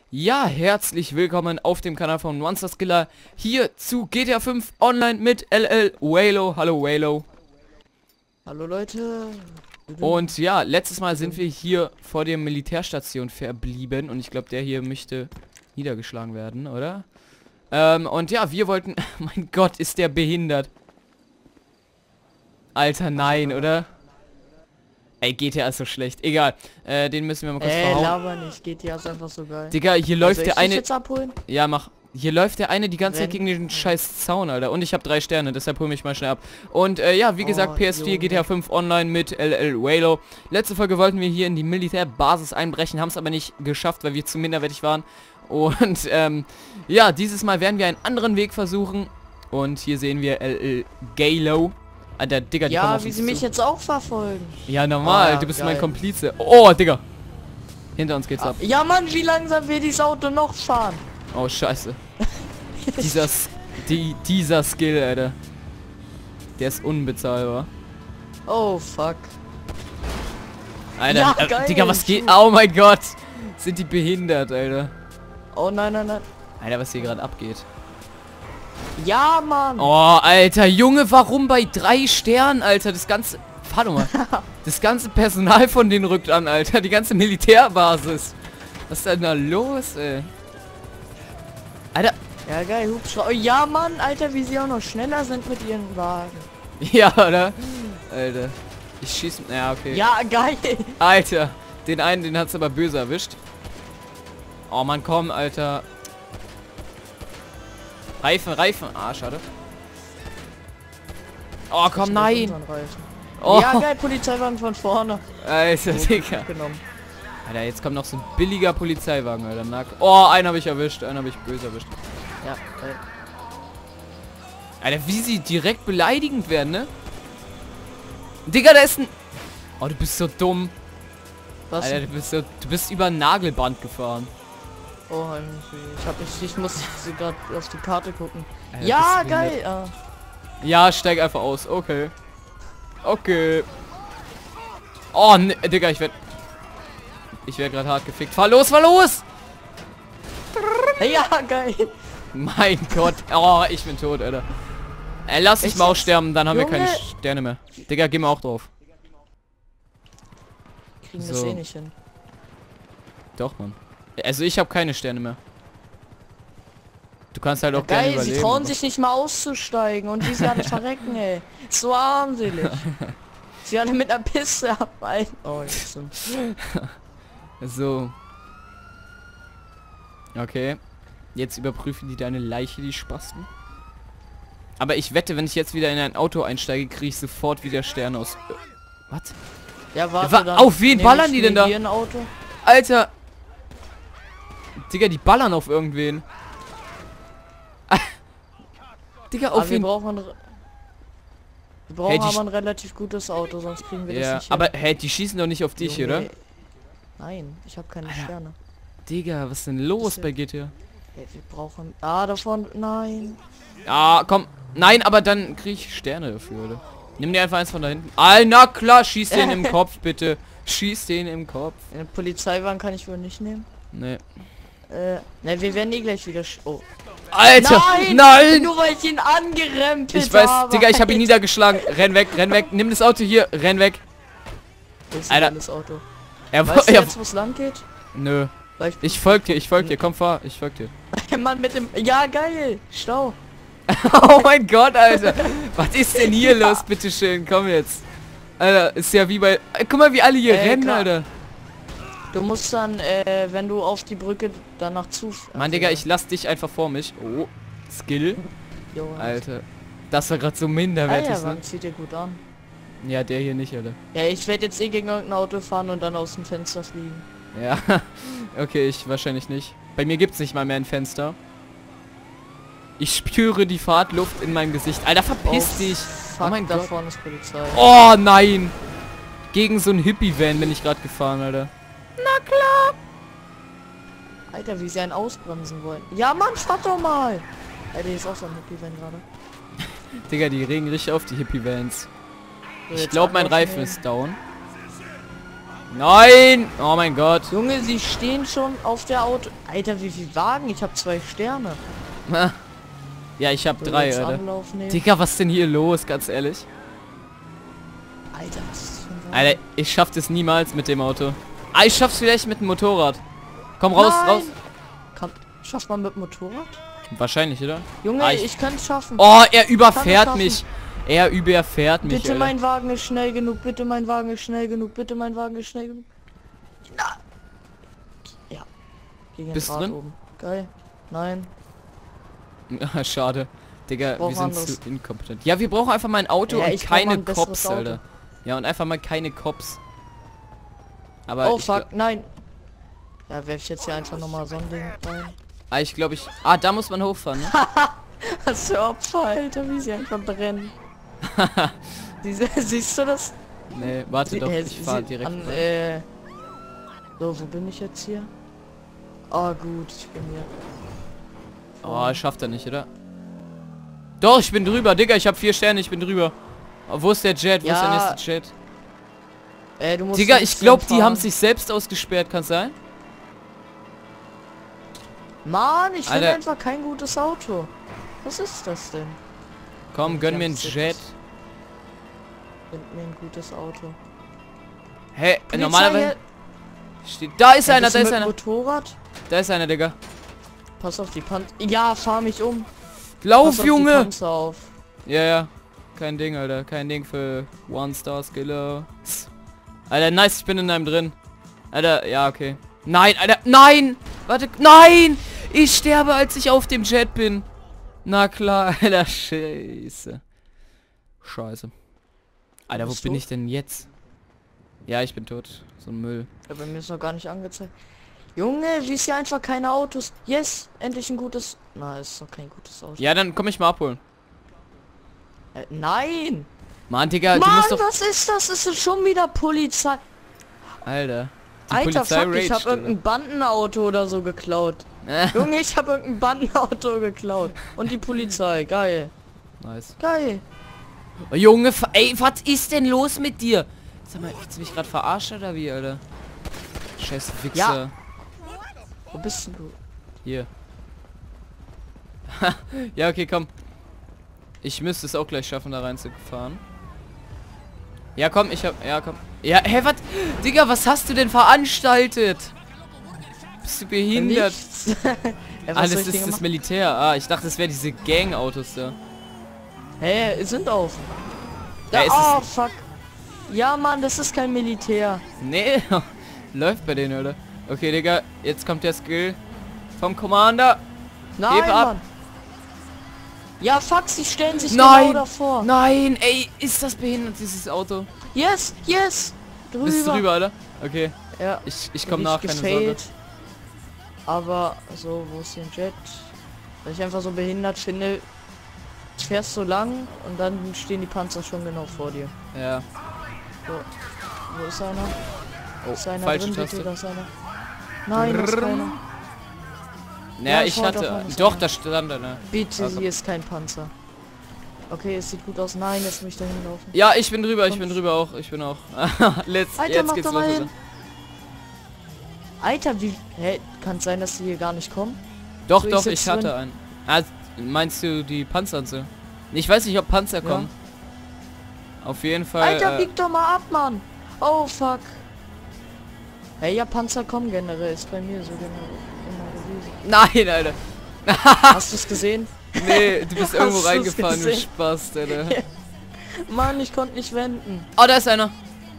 Ja, herzlich willkommen auf dem Kanal von Monsterskiller hier zu GTA 5 Online mit LL Walo. Hallo Walo. Hallo Leute. Und ja, letztes Mal sind wir hier vor der Militärstation verblieben und ich glaube, der hier möchte niedergeschlagen werden, oder? Und ja, wir wollten... mein Gott, ist der behindert. Alter, nein, oder? Ey, GTA ist so schlecht. Egal. Den müssen wir mal kurz verhauen. Laber nicht. GTA ist einfach so geil. Digga, hier läuft der eine... jetzt abholen? Ja, mach. Hier läuft der eine die ganze Zeit gegen den scheiß Zaun, Alter. Und ich habe 3 Sterne, deshalb hol mich mal schnell ab. Und ja, wie gesagt, PS4, Junge. GTA 5 Online mit LL Walo. Letzte Folge wollten wir hier in die Militärbasis einbrechen, haben es aber nicht geschafft, weil wir zu minderwertig waren. Und ja, dieses Mal werden wir einen anderen Weg versuchen. Und hier sehen wir LL Galo. Alter, Digga, die kommen auf wie uns sie mich zu. jetzt auch verfolgen. Ja, normal, ja, du bist geil. mein Komplize. Oh, Digga. Hinter uns geht's ab. Ja, Mann, wie langsam wir dieses Auto noch fahren. Oh, scheiße. dieser Skill, Alter. Der ist unbezahlbar. Oh, fuck. Alter, Ja, geil. Digga, was geht? Oh mein Gott. Sind die behindert, Alter. Oh, nein, nein, nein. Alter, was hier gerade abgeht. Ja, Mann. Oh, Alter, Junge, warum bei 3 Sternen, Alter? Das ganze... Warte mal. Das ganze Personal von denen rückt an, Alter. Die ganze Militärbasis. Was ist denn da los, ey? Alter. Ja, geil, Hubschrauber. Ja, Mann, Alter, wie sie auch noch schneller sind mit ihren Wagen. Ja, oder? Alter. Ich schieß... Ja, okay. Ja, geil. Alter. Den einen, den hat's aber böse erwischt. Oh, Mann, komm, Alter. Reifen. Ah, schade. Oh, komm, nein. Oh. Ja, geil, Polizeiwagen von vorne. Alter, Digga. Genommen. Alter, jetzt kommt noch so ein billiger Polizeiwagen, Alter. Oh, einen habe ich erwischt. Einen habe ich böse erwischt. Ja, geil. Alter, wie sie direkt beleidigend werden, ne? Digga, da ist ein... Oh, du bist so dumm. Was? Alter, du bist über ein Nagelband gefahren. Oh, ich muss gerade auf die Karte gucken. Alter, Ja, bist du geil. behindert? Ja, steig einfach aus. Okay. Okay. Oh, ne, Digga, ich werd gerade hart gefickt. Fahr los, fahr los! Ja, geil. Mein Gott. Oh, ich bin tot, Alter. Lass dich mal aussterben, dann haben wir keine Junge. Sterne mehr. Digga, geh mal auch drauf. Kriegen das So. eh nicht hin. Doch, Mann. Also ich habe keine Sterne mehr. Du kannst halt auch gerne Geil, überleben. sie trauen aber- sich nicht mal auszusteigen und die sie alle verrecken, ey. So armselig. Sie alle mit einer Piste abhalten. Oh, jetzt sind... So. Okay. Jetzt überprüfen die deine Leiche, die Spasten. Aber ich wette, wenn ich jetzt wieder in ein Auto einsteige, kriege ich sofort wieder Sterne aus... Was? Ja, warte, dann Auf wen nehm ballern ich die denn mir da? hier ein Auto. Alter! Digga, die ballern auf irgendwen. Digga, Aber auf wir wen... brauchen, Hey, die aber ein relativ gutes Auto, sonst kriegen wir das Ja, nicht hin. aber hey, die schießen doch nicht auf dich, Junge. oder? Nein, ich habe keine Alter. Sterne. Digga, was ist denn los bei GTA? Hey, wir brauchen... Ah, davon... Nein. Ah, komm. Nein, aber dann krieg ich Sterne dafür, oder? Nimm dir einfach eins von da hinten. Ah, na klar, schieß den im Kopf, bitte. Schieß den im Kopf. Den Polizeiwagen kann ich wohl nicht nehmen. Nee. Ne, wir werden eh gleich wieder... Oh. Alter! Nein! Nur weil ich ihn angerempelt Ich weiß, habe. Digga, ich habe ihn niedergeschlagen. Renn weg, nimm das Auto hier, renn weg. Das ist Alter. ein geiles Auto. Er Weißt du er- jetzt, wo es lang geht? Nö. Weil Ich folg dir, komm fahr, ich folg dir. Mann mit dem... Ja, geil. Stau. Oh mein Gott, Alter. Was ist denn hier los, bitteschön, komm jetzt. Alter, ist ja wie bei... Guck mal, wie alle hier rennen, klar. Alter. Du musst dann, wenn du auf die Brücke danach zu... Mann, Digga, ich lass dich einfach vor mich. Oh, Skill. Alter. Das war gerade so minderwertig, ne? Wagen zieht dir gut an. Ja, der hier nicht, Alter. Ja, ich werde jetzt eh gegen irgendein Auto fahren und dann aus dem Fenster fliegen. Ja, okay, ich wahrscheinlich nicht. Bei mir gibt's nicht mal mehr ein Fenster. Ich spüre die Fahrtluft in meinem Gesicht. Alter, verpiss dich. Fuck, Oh mein da Gott. vorne ist Polizei. Oh nein. Gegen so ein Hippie-Van bin ich gerade gefahren, Alter. Na klar. Alter, wie sie einen ausbremsen wollen. Ja, Mann, fahrt doch mal. Alter, hier ist auch so ein Hippie-Van gerade. Digga, die regen richtig auf, die Hippie-Vans. So, Ich jetzt glaube, mein Anlauf Reifen nehmen. ist down. Nein! Oh mein Gott. Junge, sie stehen schon auf der Auto. Alter, wie viel Wagen? Ich habe 2 Sterne. Ja, ich habe Soll 3, jetzt Alter. Anlauf nehmen? Digga, was ist denn hier los, ganz ehrlich? Alter, was ist das für ein Wagen? Alter, ich schaff das niemals mit dem Auto. Ah, ich schaff's vielleicht mit dem Motorrad. Komm raus, Nein! raus. Schafft man mit Motorrad? Wahrscheinlich, oder? Junge, Ah, ich kann es schaffen. Oh, er überfährt schaffen. mich. Er überfährt mich, Bitte, Alter. mein Wagen ist schnell genug. Bitte, mein Wagen ist schnell genug. Bitte, mein Wagen ist schnell genug. Na. Ja. Gegen Bist den Rad drin? oben. Geil. Nein. Schade. Digga, Brauchen wir sind anderes. zu inkompetent. Ja, wir brauchen einfach mal ein Auto Ja, und ich brauch mal keine ein besseres Cops, Auto. Alter. Ja, und einfach mal keine Cops. Aber Oh, ich fuck. Nein. Ja, werfe ich jetzt hier einfach nochmal so ein Ding rein. ich glaube ich... Ah, da muss man hochfahren, ne? Das ist Opfer, Alter, wie sie einfach brennen. Siehst du das? Nee, warte doch, ich sie- fahr direkt. an, So, wo bin ich jetzt hier? Oh, gut, ich bin hier. Oh, schafft er nicht, oder? Doch, ich bin drüber, Digga, ich habe 4 Sterne, ich bin drüber. Oh, wo ist der Jet? Wo ist der Ja. nächste Jet? Du musst Digga, ein ich bisschen glaube, die fahren. haben sich selbst ausgesperrt, kann sein? Mann, ich finde Alter. einfach kein gutes Auto. Was ist das denn? Komm, gönn mir einen Sitz. Jet. Find mir ein gutes Auto. Hä, Polizei, normalerweise... Steht, da ist einer, bist da du ist mit einer. Motorrad? Da ist einer, Digga. Pass auf die Panzer. Ja, fahr mich um. Lauf, Pass auf die Junge! Panzer auf. Ja, ja. Kein Ding, Alter. Kein Ding für One-Star-Skiller. Alter, nice, ich bin in einem drin. Alter, ja, okay. Nein, Alter, nein! Warte, nein! Ich sterbe, als ich auf dem Jet bin. Na klar, Alter, scheiße. Scheiße. Alter, wo Bist bin du? ich denn jetzt? Ja, ich bin tot. So ein Müll. Ja, bei mir ist noch gar nicht angezeigt. Junge, wie ist hier einfach keine Autos? Yes, endlich ein gutes... Na, ist doch kein gutes Auto. Ja, dann komm ich mal abholen. Nein! Mann, Digga, du Mann, musst doch... was ist das? Ist es schon wieder Polizei? Alter. Die Alter, Polizei fuck, ich raged, hab irgendein Bandenauto oder so geklaut. Junge, ich hab irgendein Bandenauto geklaut. Und die Polizei, geil. Nice. Geil. Oh, Junge, ey, was ist denn los mit dir? Sag mal, willst du mich gerade verarschen oder wie, Alter? Scheiß Wichser. Ja. Wo bist denn du? Hier. Ja, okay, komm. Ich müsste es auch gleich schaffen, da reinzufahren. Ja, komm, ich hab... Ja, komm. Ja, hä, was? Digga, was hast du denn veranstaltet? Bist du behindert? Nichts. Ja, was Alles soll ich denn ist das machen? Militär. Ah, ich dachte, es wäre diese Gang-Autos da. Hä, hey, sind auf. Ja, Ja, ist oh, fuck. Ja, Mann, das ist kein Militär. Nee, läuft bei denen, oder? Okay, Digga, jetzt kommt der Skill vom Commander. Nein, Heb ab. Mann. Ja, fuck, sie stellen sich Nein. genau davor. Nein, ey, ist das behindert, dieses Auto? Yes, yes. Drüber. Bist du drüber, oder? Okay, Ja, ich komme nach, keine Sorge. gefailt. Aber so, wo ist denn Jet? Weil ich einfach so behindert finde, du fährst so lang und dann stehen die Panzer schon genau vor dir. Ja. So. Wo ist einer? Oh, Ist einer falsche drin, Taste. bitte, da ist einer. Nein, da ist keiner. Naja, Ja, ich vorne hatte... davon ist Doch, einer. da stand einer. Bitte, Also. hier ist kein Panzer. Okay, es sieht gut aus. Nein, jetzt muss ich da hinlaufen. Ja, ich bin drüber, auch. Ich bin auch. Alter, jetzt mach geht's doch los. mal Alter. hin. Alter, wie... Hä, kann es sein, dass die hier gar nicht kommen? Doch, So, ich doch, sitz ich hatte drin. einen. Ah, meinst du die Panzer und so? Ich weiß nicht, ob Panzer Ja. kommen. Auf jeden Fall... Alter, bieg doch mal ab, Mann. Oh, fuck. Hey, ja, Panzer kommen generell. Ist bei mir so immer gewesen. Nein, Alter. Hast du es gesehen? Nee, du bist irgendwo Hast du's reingefahren, du gesehen? Spaß, Alter. Mann, ich konnte nicht wenden. Oh, da ist einer.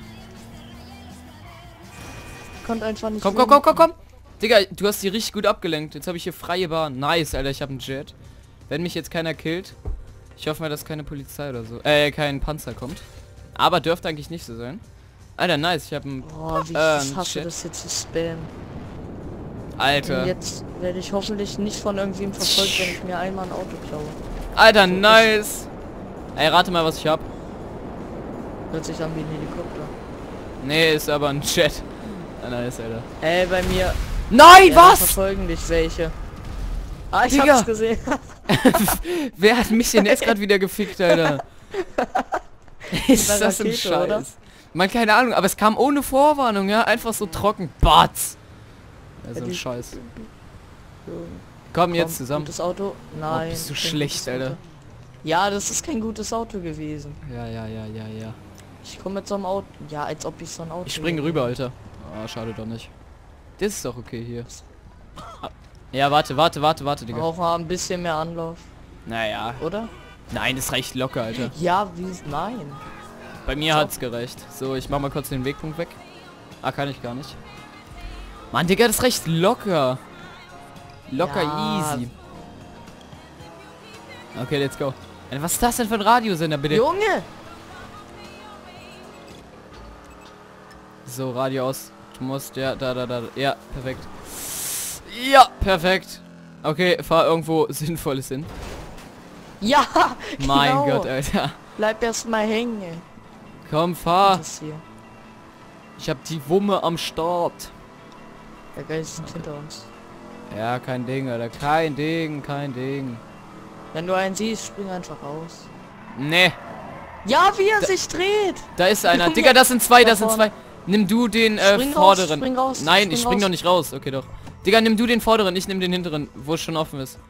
Ich konnte einfach nicht Komm. Digga, du hast die richtig gut abgelenkt. Jetzt habe ich hier freie Bahn. Nice, Alter, ich habe einen Jet. Wenn mich jetzt keiner killt. Ich hoffe mal, dass keine Polizei oder so. Kein Panzer kommt. Aber dürfte eigentlich nicht so sein. Alter, nice, ich habe einen... Oh, wie ich ein hasse Jet. das jetzt zu spammen. Alter. Und jetzt werde ich hoffentlich nicht von irgendwem verfolgt, wenn ich mir einmal ein Auto klaue. Alter, nice. Ey, rate mal, was ich hab. Hört sich an wie ein Helikopter. Nee, ist aber ein Jet. Ah, nice, Alter. Bei mir... Nein, Ja, was? verfolgen dich welche. Ah, ich Digga. hab's gesehen. Wer hat mich denn jetzt gerade wieder gefickt, Alter? Ist Bei das ein Rakete, oder? Scheiß? Man, keine Ahnung, aber es kam ohne Vorwarnung, ja, einfach so trocken. Batz! Also ein die- Scheiß. So, Komm jetzt zusammen. Gutes Auto? Nein. Oh, bist du kein schlecht, gutes Alter. Auto. Ja, das ist kein gutes Auto gewesen. Ja. Ich komme mit so einem Auto. Ja, als ob ich so ein Auto. Ich springe hätte. rüber, Alter. Ah, schade doch nicht. Das ist doch okay hier. Ah, ja, warte, Digga. Brauchen wir ein bisschen mehr Anlauf, Naja. oder? Nein, das reicht locker, Alter. Ja, wie nein. Bei mir hat's gereicht. So, ich mach mal kurz den Wegpunkt weg. Ah, kann ich gar nicht. Mann, Digga, das reicht locker. Locker Ja. easy. Okay, let's go. Was ist das denn für ein Radiosender, bitte? Junge! So, Radio aus. Du musst, ja, da. Ja, perfekt. Ja, perfekt. Okay, fahr irgendwo Sinnvolles hin. Ja! Mein genau. Gott, Alter. Bleib erst mal hängen. Ey. Komm, fahr. Das hier. Ich hab die Wumme am Start. Der Geist sind hinter uns. Ja, kein Ding, Alter. Kein Ding. Wenn du einen siehst, spring einfach raus. Nee, Ja, wie er sich dreht! da ist einer. Junge. Digga, das sind zwei, Da das sind vorne. zwei. Nimm du den Spring raus, vorderen. spring raus, Nein, spring ich spring raus. noch nicht raus. Okay, doch. Digga, nimm du den vorderen, ich nimm den hinteren, wo es schon offen ist.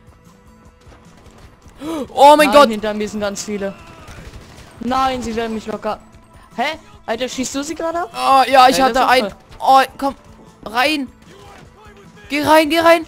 Oh mein Nein, Gott! hinter mir sind ganz viele. Nein, sie werden mich locker. Hä? Alter, schießt du sie gerade ab? Oh, ja, ich Ey, hatte das ist ein... voll. Oh, komm. Rein. Geh rein.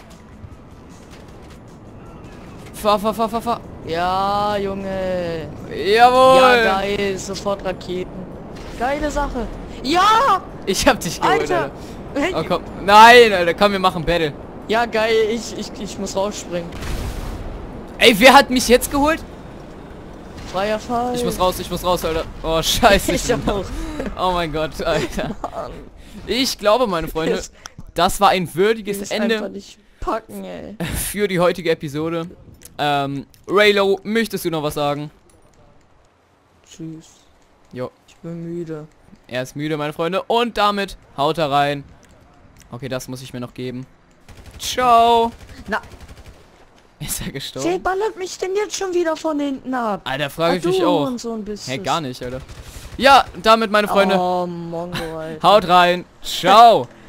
Fahr. Ja, Junge. Jawohl. Ja, geil. Sofort Raketen. Geile Sache. Ja! Ich hab dich geholt, Alter! Alter. Oh, komm. Nein, Alter. Komm, wir machen Battle. Ja, geil. Ich muss rausspringen. Ey, wer hat mich jetzt geholt? Freier Fall. Ich muss raus, Alter. Oh, scheiße. Ich auch. Oh mein Gott, Alter. Ich glaube, meine Freunde, das war ein würdiges Das einfach Ende nicht packen, ey. für die heutige Episode. Raylo, möchtest du noch was sagen? Tschüss. Jo, Ich bin müde. er ist müde, meine Freunde. Und damit haut er rein. Okay, das muss ich mir noch geben. Ciao. Na, Ist er wer gestorben? ballert mich denn jetzt schon wieder von hinten ab? Alter, frage ich Ach, mich du auch. und so ein bisschen. Hey, gar nicht, Alter. Ja, damit, meine Freunde, Oh, Mongo, Alter. haut rein. Ciao.